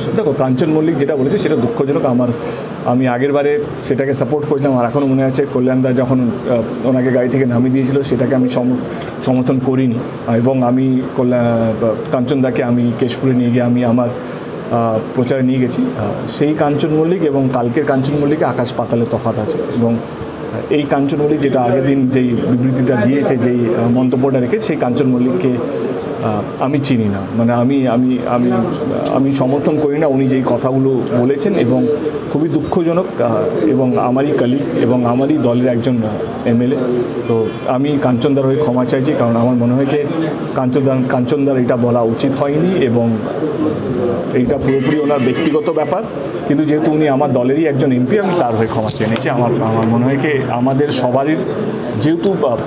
দেখো কাঞ্চন মল্লিক যেটা বলেছে সেটা দুঃখজনক। আমি আগের বারে সেটাকে সাপোর্ট করেছিলাম। আর এখনও মনে আছে কল্যাণদা যখন ওনাকে গাড়ি থেকে নামিয়ে দিয়েছিল সেটাকে আমি সমর্থন করিনি, এবং আমি কাঞ্চনদাকে আমি কেশপুরে নিয়ে গিয়ে আমি আমার প্রচারে নিয়ে গেছি। সেই কাঞ্চন মল্লিক এবং কালকের কাঞ্চন মল্লিকে আকাশ পাতালে তফাৎ আছে। এবং এই কাঞ্চন মল্লিক যেটা আগের দিন যেই বিবৃতিটা দিয়েছে, যেই মন্তব্যটা রেখেছে, সেই কাঞ্চন মল্লিককে আমি চিনি না। মানে আমি আমি আমি আমি সমর্থন করি না উনি যেই কথাগুলো বলেছেন, এবং খুবই দুঃখজনক। এবং আমারই কলিগ এবং আমারই দলের একজন এমএলএ। তো আমি কাঞ্চনদার হয়ে ক্ষমা চাইছি, কারণ আমার মনে হয় যে কাঞ্চনদার এটা বলা উচিত হয়নি, এবং এইটা পুরোপুরি ওনার ব্যক্তিগত ব্যাপার। কিন্তু যেহেতু উনি আমার দলেরই একজন এমপি, আমি তার হয়ে ক্ষমা চেয়ে নিয়েছি। আমার মনে হয় কি আমাদের সবারই, যেহেতু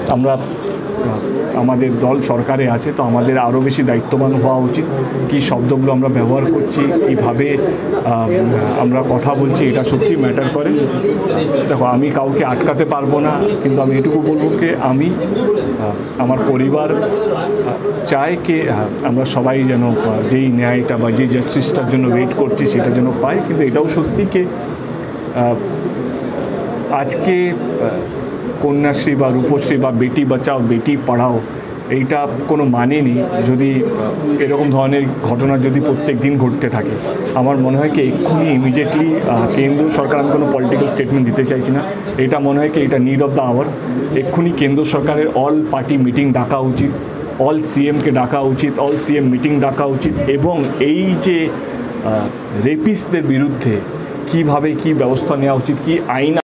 আমাদের দল সরকারে আছে, তো আমাদের আরও বেশি দায়িত্ববান হওয়া উচিত। কী শব্দগুলো আমরা ব্যবহার করছি, কীভাবে আমরা কথা বলছি, এটা সত্যি ম্যাটার করে। দেখো আমি কাউকে আটকাতে পারবো না, কিন্তু আমি এটুকু বলবো যে আমি আমার পরিবার চায় কি আমরা সবাই যেন যেই ন্যায়টা বা যে জাস্টিসটার জন্য ওয়েট করছি সেটা যেন পাই। কিন্তু এটাও সত্যি কি আজকে কন্যাশ্রী বা রূপশ্রী বা বেটি বাঁচাও বেটি পড়াও এইটা কোনো মানে নেই যদি এরকম ধরনের ঘটনা যদি প্রত্যেক দিন ঘটতে থাকে। আমার মনে হয় কি এক্ষুনি ইমিডিয়েটলি কেন্দ্র সরকার, আমি কোনো পলিটিক্যাল স্টেটমেন্ট দিতে চাইছি না, এটা মনে হয় কি এটা নিড অফ দ্য আওয়ার। এক্ষুনি কেন্দ্র সরকারের অল পার্টি মিটিং ডাকা উচিত, অল সিএমকে ডাকা উচিত, অল সিএম মিটিং ডাকা উচিত, এবং এই যে রেপিস্টদের বিরুদ্ধে কীভাবে কী ব্যবস্থা নেওয়া উচিত, কী আইন